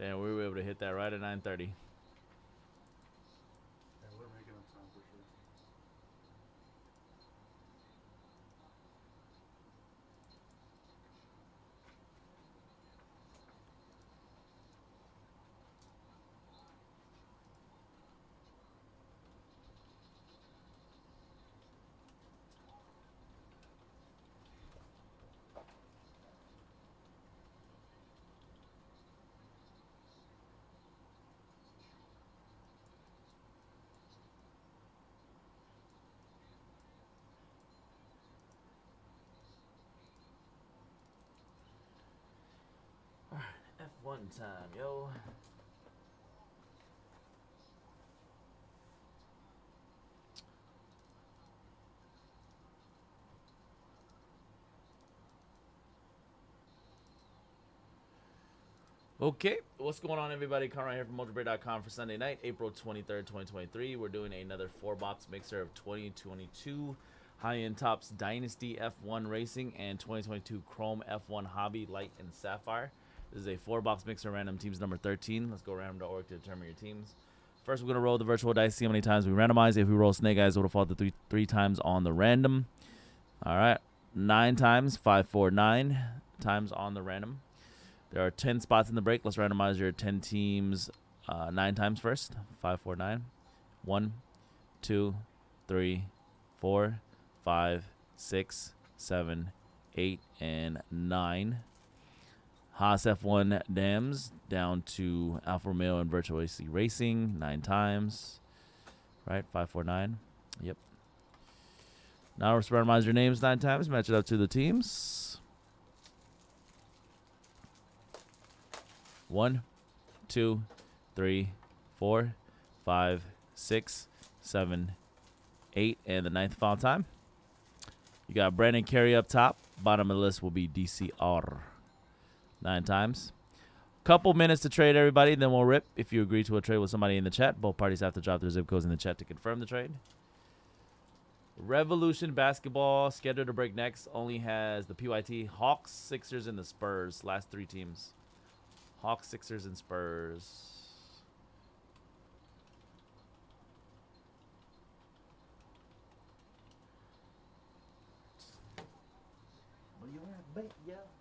Damn, we were able to hit that right at 9:30. Yeah, we're making up time for sure. F1 time, yo. Okay, what's going on, everybody? Conrad here from MotorBreak.com for Sunday night, April 23rd, 2023. We're doing another 4-box mixer of 2022 High-End Tops Dynasty F1 Racing and 2022 Chrome F1 Hobby Light and Sapphire. This is a 4-box mixer, random teams number 13. Let's go random.org to determine your teams. First, we're going to roll the virtual dice, see how many times we randomize. If we roll snake eyes, it will fall to three times on the random. All right, 9 times, 5, 4, 9 times on the random. There are 10 spots in the break. Let's randomize your 10 teams 9 times first. 5, 4, 9. 1, 2, 3, 4, 5, 6, 7, 8, and 9. Haas F1 Dams down to Alfa Romeo and Virtual AC Racing 9 times. Right? 5, 4, 9. Yep. Now let's randomize your names 9 times. Match it up to the teams. 1, 2, 3, 4, 5, 6, 7, 8, and the 9th final time. You got Brandon Carey up top. Bottom of the list will be DCR. 9 times. Couple minutes to trade, everybody, then we'll rip. If you agree to a trade with somebody in the chat, both parties have to drop their zip codes in the chat to confirm the trade. Revolution Basketball, scheduled to break next, only has the PYT, Hawks, Sixers, and the Spurs. Last 3 teams. Hawks, Sixers, and Spurs. What do you want to bet, yeah?